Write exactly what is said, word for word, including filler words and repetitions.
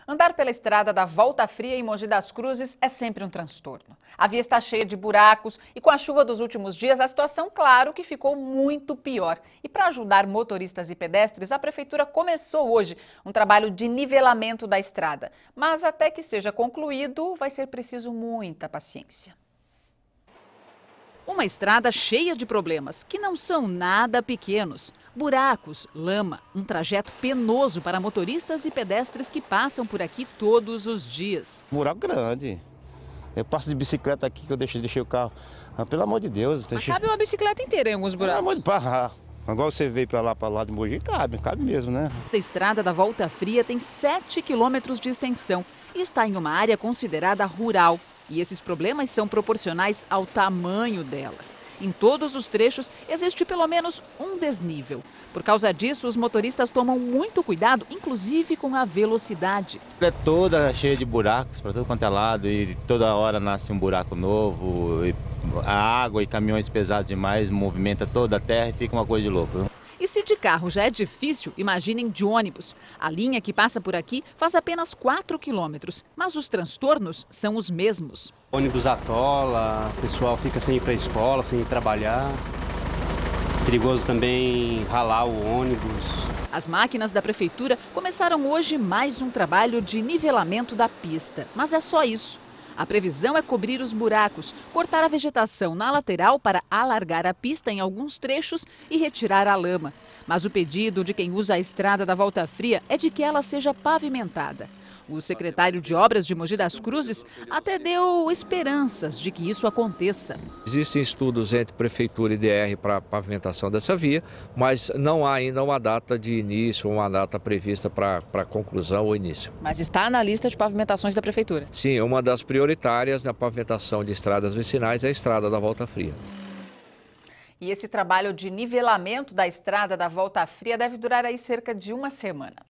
Andar pela estrada da Volta Fria em Mogi das Cruzes é sempre um transtorno. A via está cheia de buracos e com a chuva dos últimos dias a situação, claro, que ficou muito pior. E para ajudar motoristas e pedestres, a Prefeitura começou hoje um trabalho de nivelamento da estrada. Mas até que seja concluído, vai ser preciso muita paciência. Uma estrada cheia de problemas, que não são nada pequenos. Buracos, lama, um trajeto penoso para motoristas e pedestres que passam por aqui todos os dias. Buraco grande. Eu passo de bicicleta aqui que eu deixei, deixei o carro. Ah, pelo amor de Deus. Deixei... Cabe uma bicicleta inteira em alguns buracos. Pelo amor de parrar. Agora você veio para lá, para lá de Mogi, cabe, cabe mesmo, né? A estrada da Volta Fria tem sete quilômetros de extensão e está em uma área considerada rural. E esses problemas são proporcionais ao tamanho dela. Em todos os trechos existe pelo menos um desnível. Por causa disso, os motoristas tomam muito cuidado, inclusive com a velocidade. É toda cheia de buracos para todo quanto é lado e toda hora nasce um buraco novo. E a água e caminhões pesados demais movimenta toda a terra e fica uma coisa de louco. E se de carro já é difícil, imaginem de ônibus. A linha que passa por aqui faz apenas quatro quilômetros, mas os transtornos são os mesmos. O ônibus atola, o pessoal fica sem ir para a escola, sem ir trabalhar. Perigoso também ralar o ônibus. As máquinas da Prefeitura começaram hoje mais um trabalho de nivelamento da pista, mas é só isso. A previsão é cobrir os buracos, cortar a vegetação na lateral para alargar a pista em alguns trechos e retirar a lama. Mas o pedido de quem usa a estrada da Volta Fria é de que ela seja pavimentada. O secretário de Obras de Mogi das Cruzes até deu esperanças de que isso aconteça. Existem estudos entre Prefeitura e D R para a pavimentação dessa via, mas não há ainda uma data de início, uma data prevista para a conclusão ou início. Mas está na lista de pavimentações da Prefeitura? Sim, uma das prioritárias na pavimentação de estradas vicinais é a estrada da Volta Fria. E esse trabalho de nivelamento da estrada da Volta Fria deve durar aí cerca de uma semana.